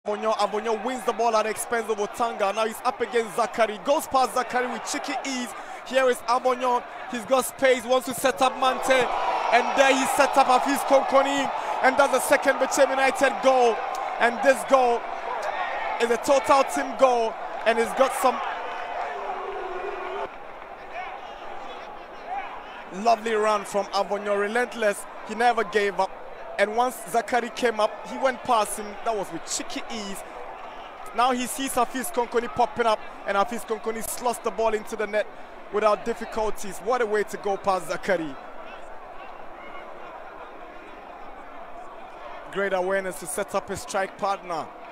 Avonyo wins the ball at the expense of Otanga. Now he's up against Zakari. Goes past Zakari with cheeky ease. Here is Avonyo. He's got space, wants to set up Mante. And there he set up Hafiz Konkoni. And that's the second Bechem United goal. And this goal is a total team goal. And it's got some lovely run from Avonyo. Relentless. He never gave up. And once Zakari came up, he went past him. That was with cheeky ease. Now he sees Hafiz Konkoni popping up, and Hafiz Konkoni slots the ball into the net without difficulties. What a way to go past Zakari. Great awareness to set up his strike partner.